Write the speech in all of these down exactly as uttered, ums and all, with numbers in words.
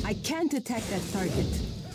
I can't attack that target.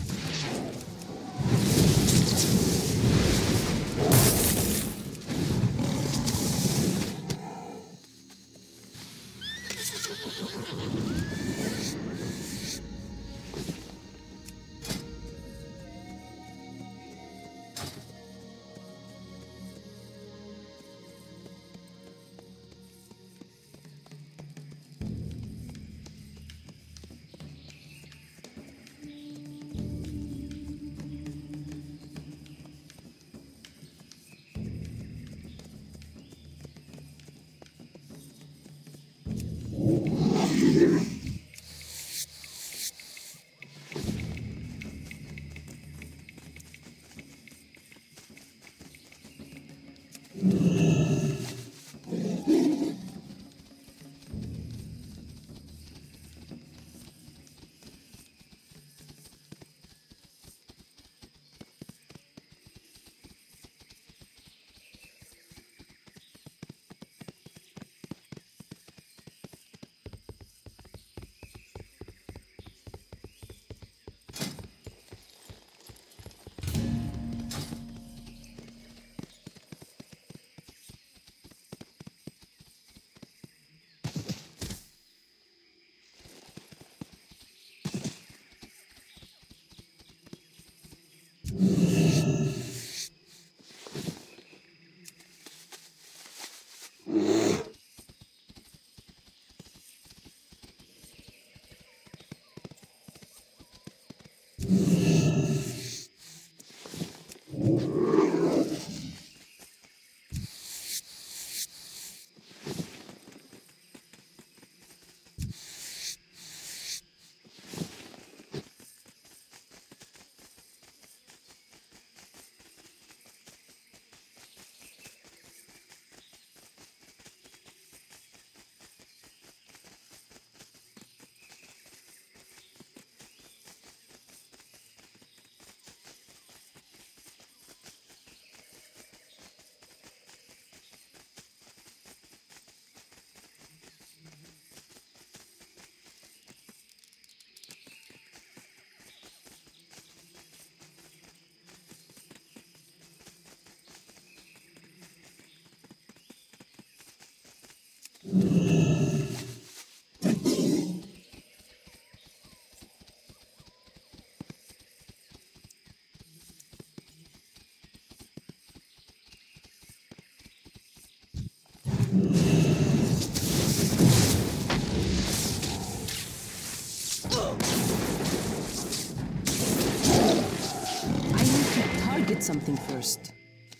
Get something first.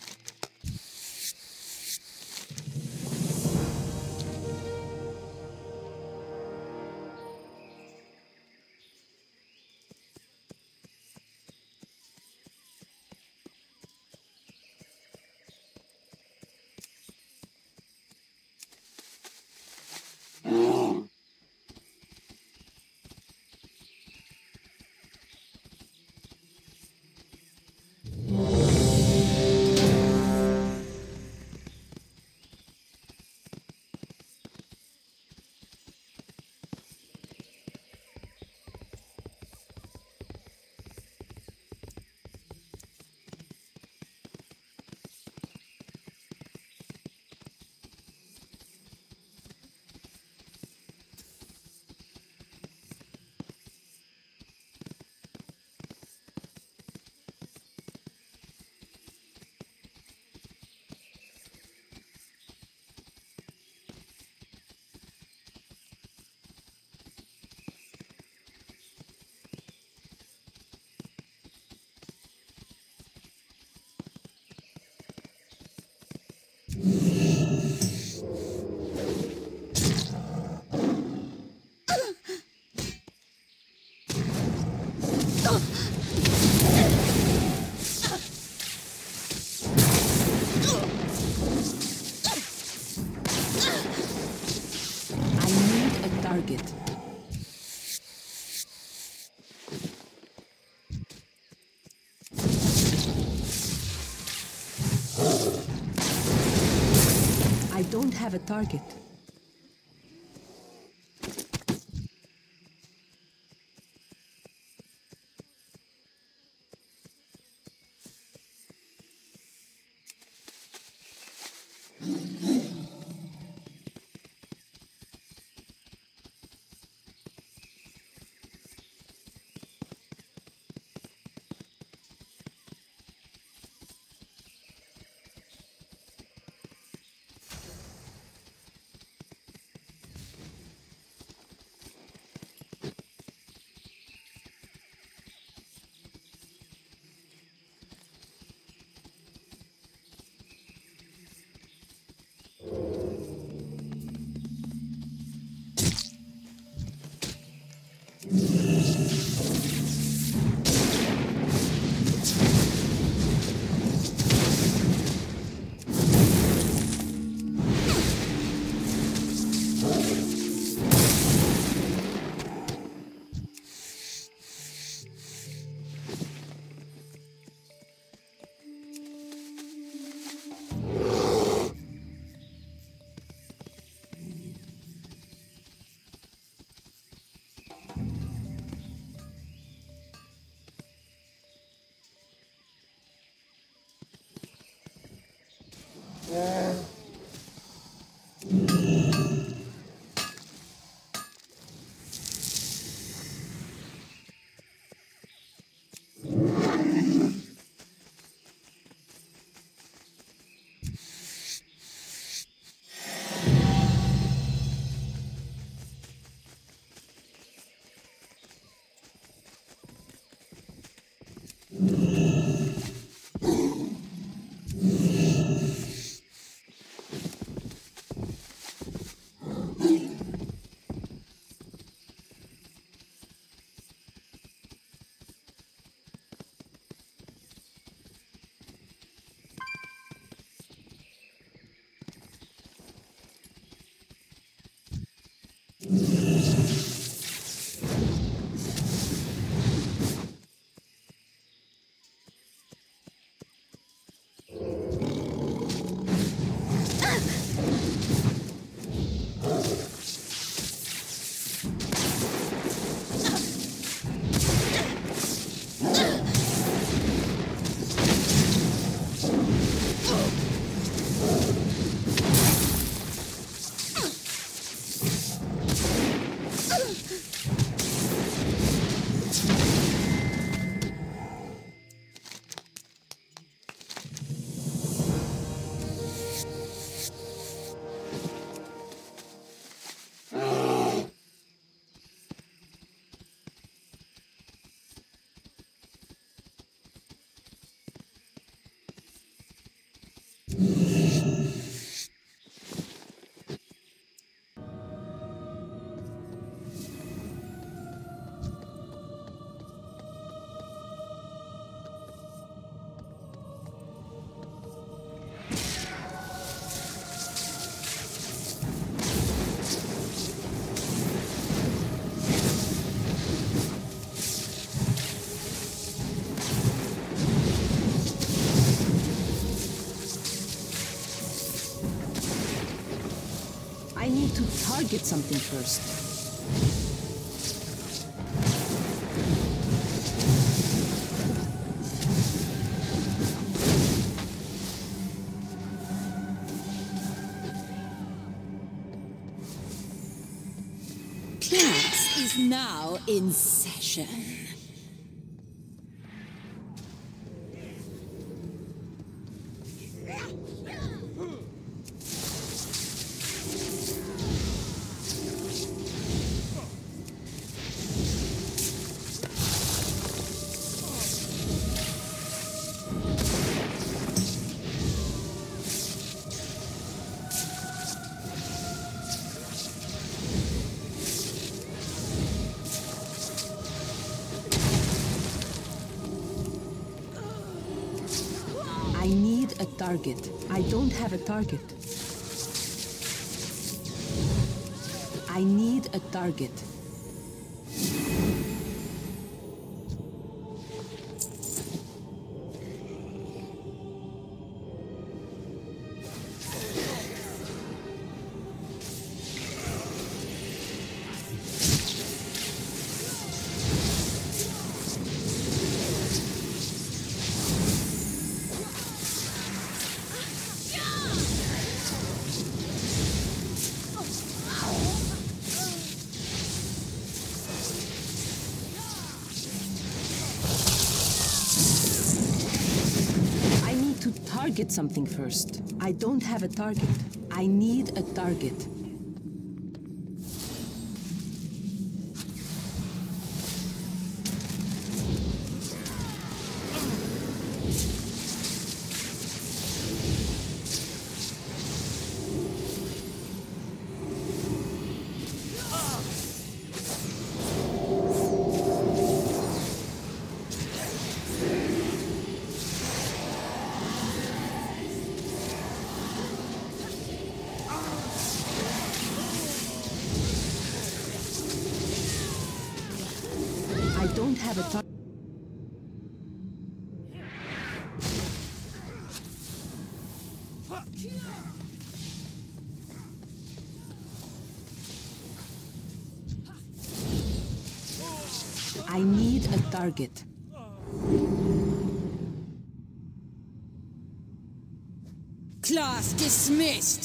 Target. I don't have a target. I need to target something first. Class is now in session. I need a target. I don't have a target. I need a target. Target something first. I don't have a target. I need a target. I don't have a target. I need a target. Class dismissed!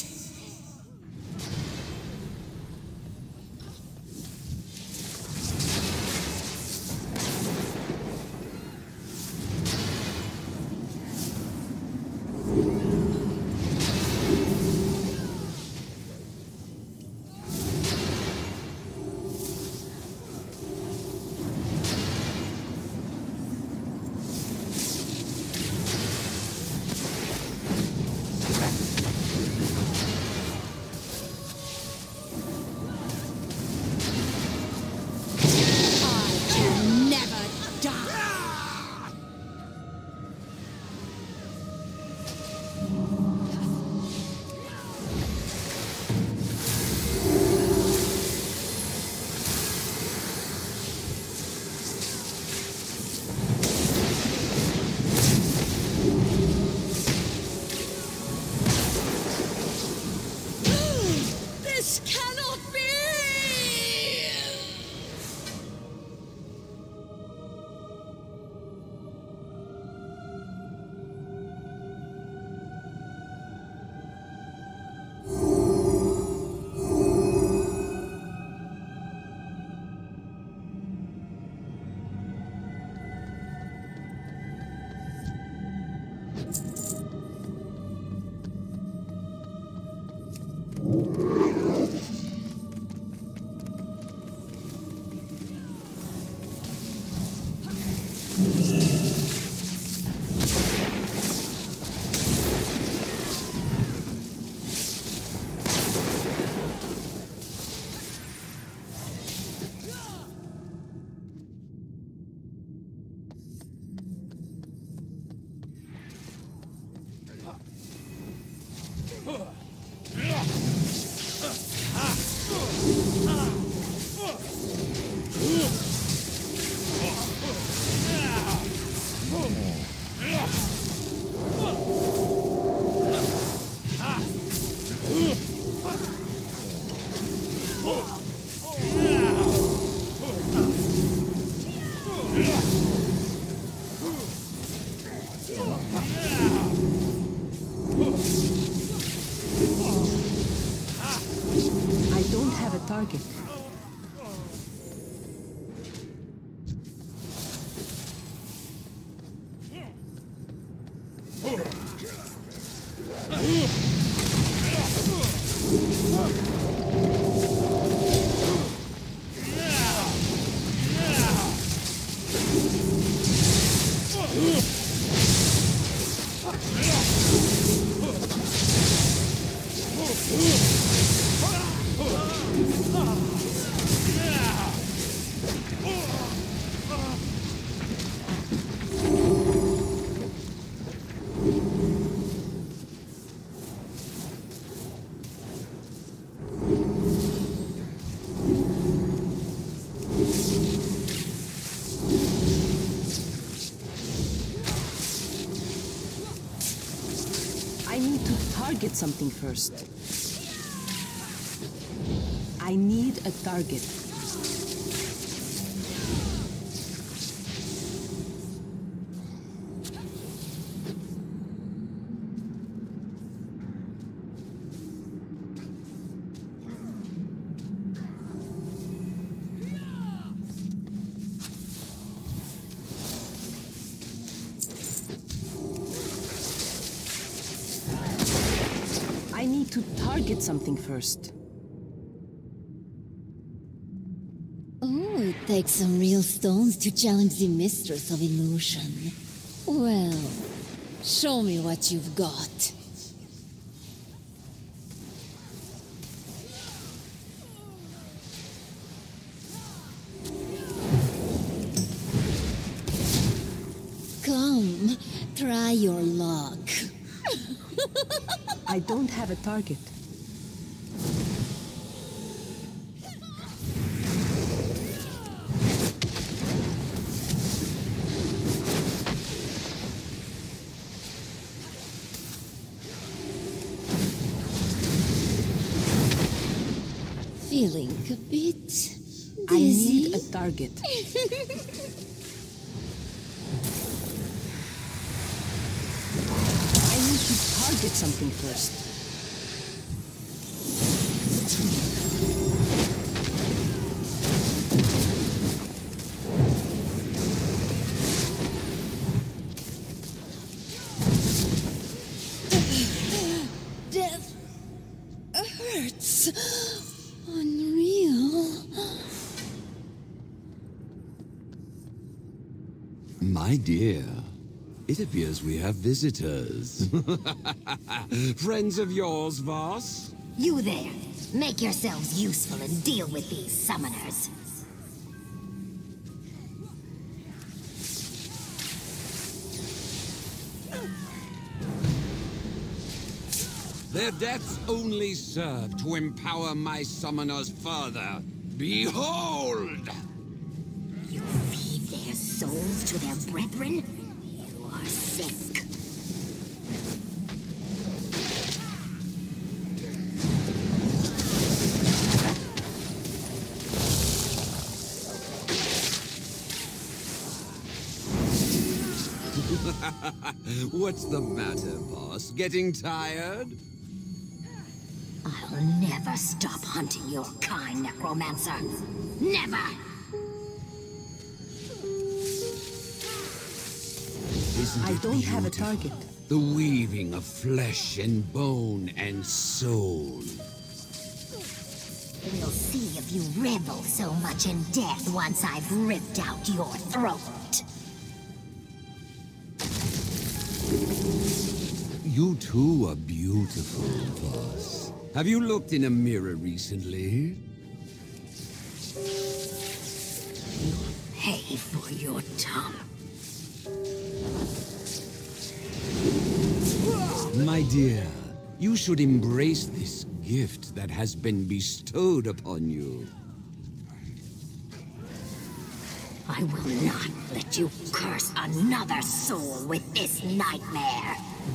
This cannot be! I don't have a target. I need to target something first. I need a target. I need to target something first. Oh, it takes some real stones to challenge the mistress of illusion. Well, show me what you've got. Come, try your luck. I don't have a target. Feeling a bit dizzy? I need a target. I need to target target something first. Death hurts. Unreal. My dear, it appears we have visitors. Friends of yours, Voss? You there. Make yourselves useful and deal with these summoners. Their deaths only serve to empower my summoners further. Behold! You feed their souls to their brethren? You are sick. What's the matter, boss? Getting tired? I'll never stop hunting your kind, Necromancer. Never! Isn't I it don't have a beautiful? target. The weaving of flesh and bone and soul. We'll see if you revel so much in death once I've ripped out your throat. You too are beautiful, boss. Have you looked in a mirror recently? Pay for your tongue. My dear, you should embrace this gift that has been bestowed upon you. I will not let you curse another soul with this nightmare.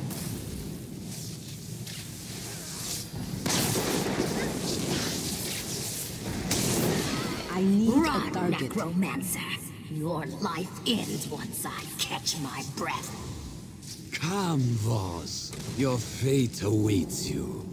I need Run, a target. Necromancer. Your life ends once I catch my breath. Come, Voss. Your fate awaits you.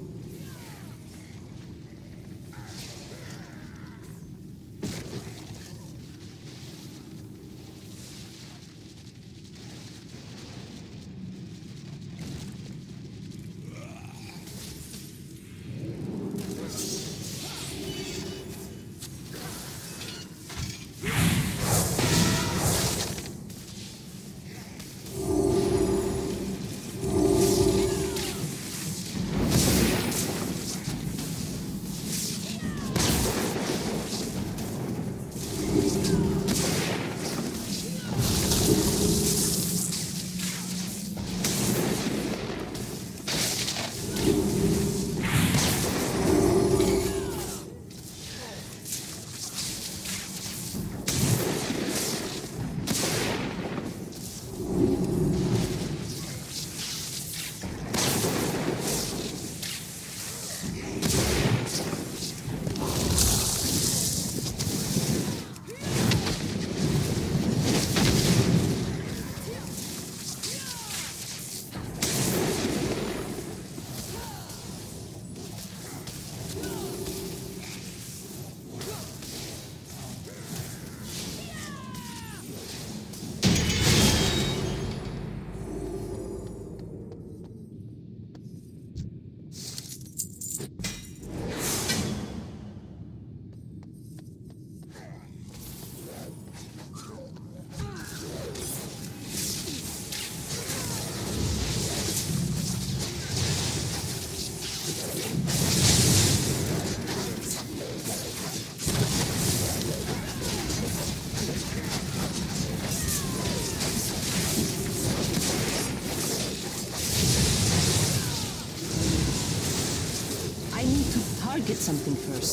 Target something first.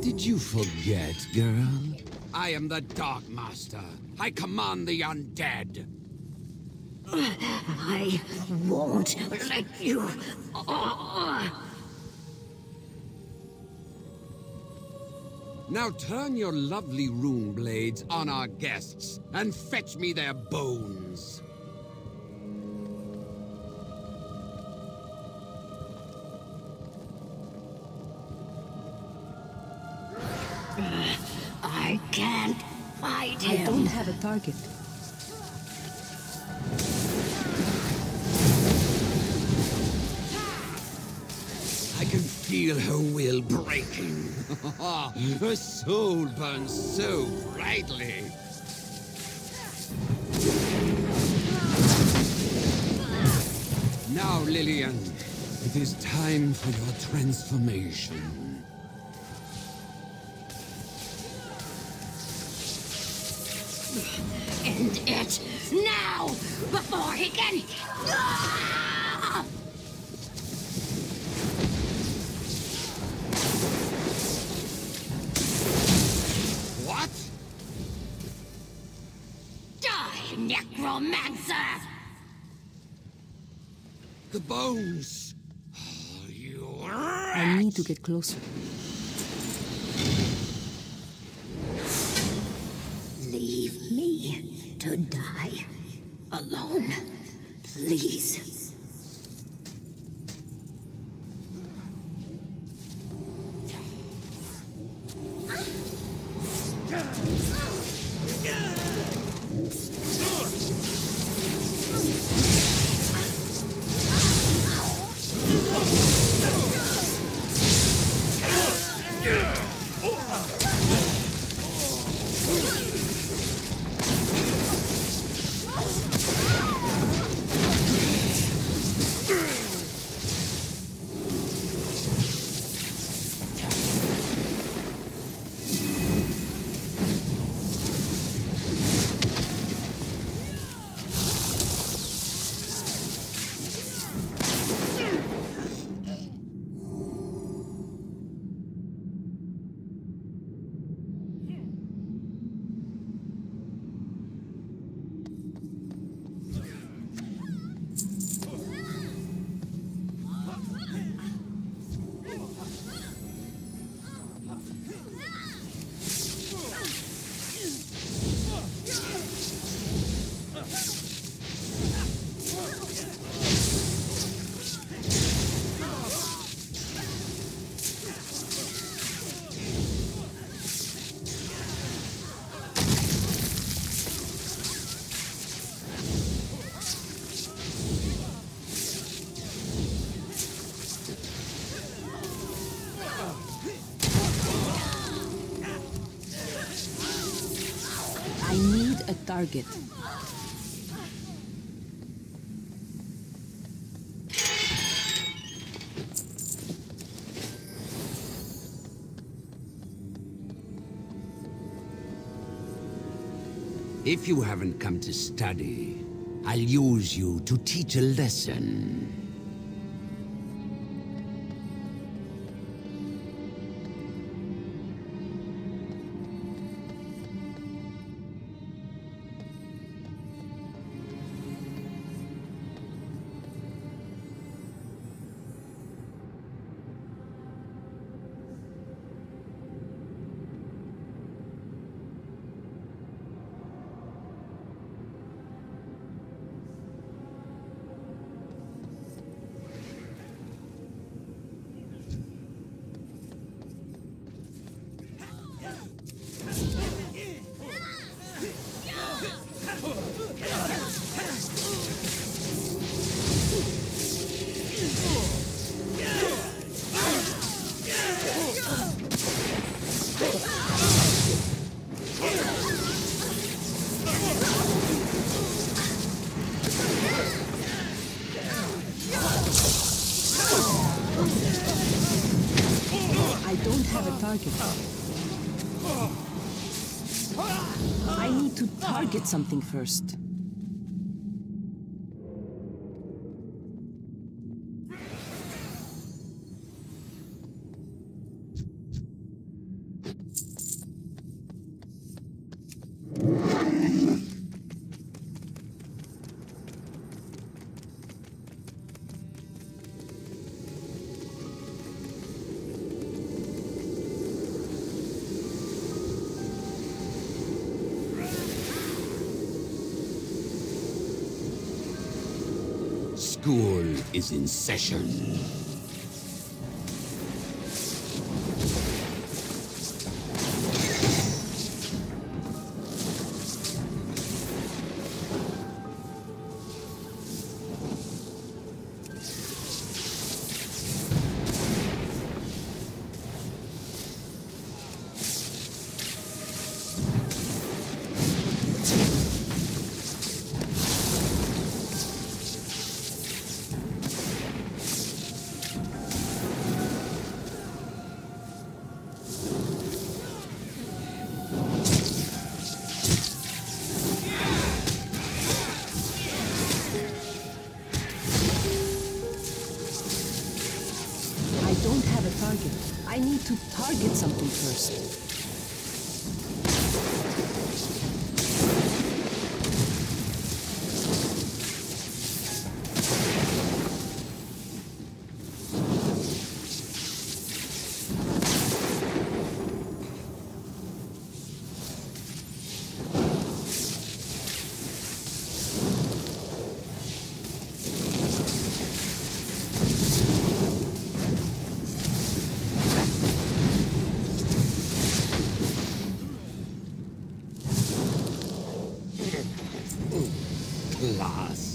Did you forget, girl? I am the Dark Master. I command the undead. I won't let you. Now turn your lovely rune blades on our guests and fetch me their bones. I can't fight him. I don't have a target. I can feel her will breaking. Her soul burns so brightly. Now, Lillian, it is time for your transformation. End it now, before he can. Ah! What? Die, necromancer! The bones. Oh, you I need to get closer. Leave me to die alone, please. I need a target. If you haven't come to study, I'll use you to teach a lesson. I don't have a target. I need to target something first. school is in session. I don't have a target. I need to target something first. Class.